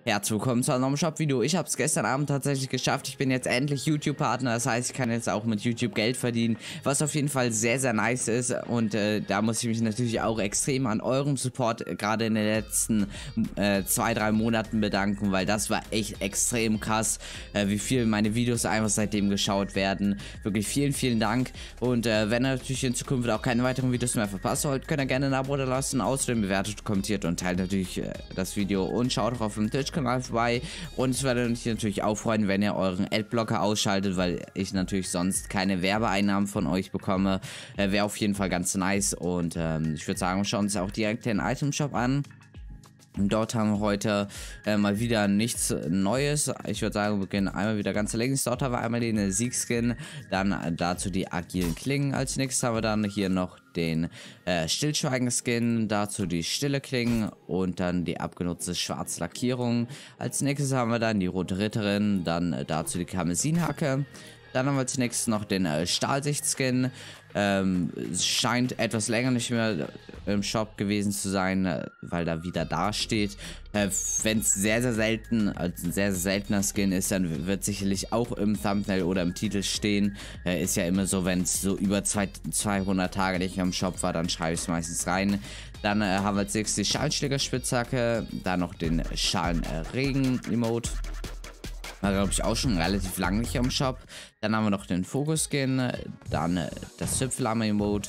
Herzlich willkommen zu einem neuen Shop-Video. Ich habe es gestern Abend tatsächlich geschafft. Ich bin jetzt endlich YouTube-Partner. Das heißt, ich kann jetzt auch mit YouTube Geld verdienen, was auf jeden Fall sehr, sehr nice ist. Und da muss ich mich natürlich auch extrem an eurem Support gerade in den letzten 2-3 Monaten bedanken, weil das war echt extrem krass, wie viel meine Videos einfach seitdem geschaut werden. Wirklich vielen, vielen Dank. Und wenn ihr natürlich in Zukunft auch keine weiteren Videos mehr verpassen wollt, könnt ihr gerne ein Abo da lassen. Außerdem bewertet, kommentiert und teilt natürlich das Video und schaut auch auf dem Twitch-Kanal vorbei. Und es würde mich natürlich auch freuen, wenn ihr euren Adblocker ausschaltet, weil ich natürlich sonst keine Werbeeinnahmen von euch bekomme. Wäre auf jeden Fall ganz nice. Und ich würde sagen, wir schauen uns auch direkt den Itemshop an. Und dort haben wir heute mal wieder nichts Neues. Ich würde sagen, wir beginnen einmal wieder ganz links. Dort haben wir einmal den Siegskin, dann dazu die agilen Klingen. Als nächstes haben wir dann hier noch den Stillschweigen-Skin, dazu die stille Klingen und dann die abgenutzte schwarze Lackierung. Als nächstes haben wir dann die rote Ritterin, dann dazu die Karmesinhacke. Dann haben wir als nächstes noch den Stahlsicht-Skin. Es scheint etwas länger nicht mehr im Shop gewesen zu sein, weil da wieder dasteht. Wenn es sehr, sehr selten, als ein sehr, sehr seltener Skin ist, dann wird sicherlich auch im Thumbnail oder im Titel stehen. Ist ja immer so, wenn es so über 200 Tage nicht im Shop war, dann schreibe ich es meistens rein. Dann haben wir als nächstes die Schalenschlägerspitzhacke, dann noch den Schalenregen-Emote. War, glaube ich, auch schon relativ lange nicht im Shop. Dann haben wir noch den Fokus-Skin, dann das Zipfel-Emote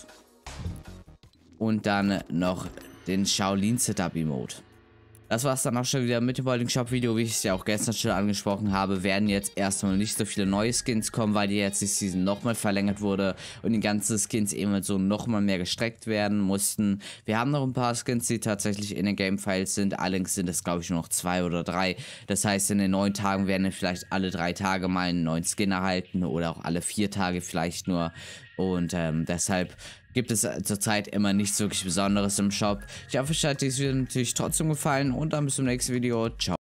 und dann noch den Shaolin-Setup-Emote. Das war es dann auch schon wieder mit dem heutigen Shop-Video. Wie ich es ja auch gestern schon angesprochen habe, werden jetzt erstmal nicht so viele neue Skins kommen, weil die jetzt die Season nochmal verlängert wurde und die ganzen Skins eben so nochmal mehr gestreckt werden mussten. Wir haben noch ein paar Skins, die tatsächlich in den Game-Files sind. Allerdings sind es, glaube ich, nur noch 2 oder 3. Das heißt, in den 9 Tagen werden wir vielleicht alle 3 Tage mal einen neuen Skin erhalten oder auch alle 4 Tage vielleicht nur. Und deshalb gibt es zurzeit immer nichts wirklich Besonderes im Shop. Ich hoffe, euch hat dieses Video natürlich trotzdem gefallen und dann bis zum nächsten Video. Ciao.